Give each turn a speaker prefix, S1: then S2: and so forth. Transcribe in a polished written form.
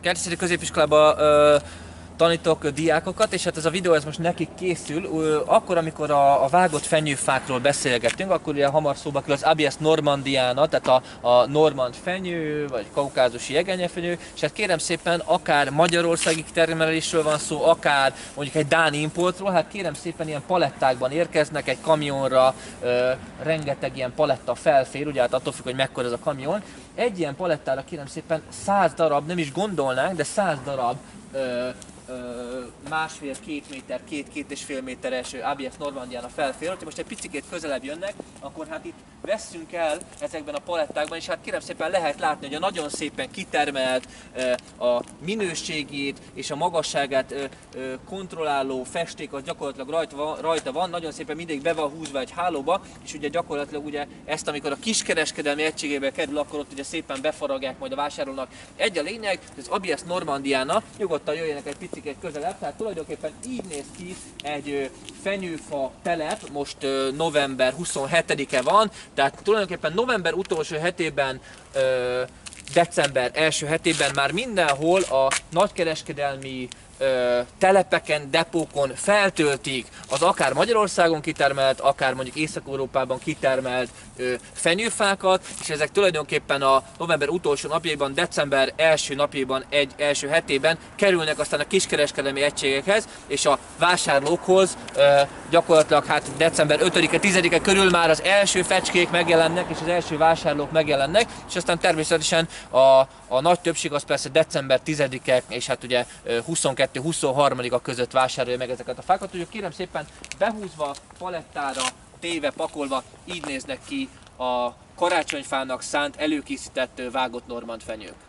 S1: Kertészeti középiskolában tanítok diákokat, és hát ez a videó ez most nekik készül. Akkor, amikor a vágott fenyőfákról beszélgettünk, akkor ugye hamar szóba kerül az Abies normandiana, tehát a normand fenyő, vagy kaukázusi jegenyefenyő, és hát kérem szépen, akár magyarországi termelésről van szó, akár mondjuk egy dán importról, hát kérem szépen ilyen palettákban érkeznek, egy kamionra rengeteg ilyen paletta felfér, ugye hát attól függ, hogy mekkora ez a kamion. Egy ilyen palettára kérem szépen 100 darab, nem is gondolnánk, de 100 darab másfél-két méter, két és fél méteres Abies normandiana felfér. Ha most egy picikét közelebb jönnek, akkor hát itt vesszünk el ezekben a palettákban, és hát kérem szépen lehet látni, hogy a nagyon szépen kitermelt, a minőségét és a magasságát kontrolláló festék az gyakorlatilag rajta van, nagyon szépen mindig be van húzva egy hálóba, és ugye gyakorlatilag ugye ezt, amikor a kiskereskedelmi egységébe kerül, akkor ott ugye szépen befaragják majd a vásárolónak. Egy a lényeg, hogy az Abies normandiana, nyugodtan jöjjenek egy picit közelebb, tehát tulajdonképpen így néz ki egy fenyőfa telep, most november 27-e van, tehát tulajdonképpen november utolsó hetében, december első hetében már mindenhol a nagykereskedelmi telepeken, depókon feltöltik az akár Magyarországon kitermelt, akár mondjuk Észak-Európában kitermelt fenyőfákat, és ezek tulajdonképpen a november utolsó napjaiban, december első napjaiban, első hetében kerülnek aztán a kiskereskedelmi egységekhez, és a vásárlókhoz gyakorlatilag hát december 5-e, 10-e körül már az első fecskék megjelennek, és az első vásárlók megjelennek, és aztán természetesen a nagy többség az persze december 10-e, és hát ugye 22-23-a között vásárolja meg ezeket a fákat, úgyhogy kérem szépen behúzva, palettára, téve, pakolva, így néznek ki a karácsonyfának szánt előkészített vágott normand fenyők.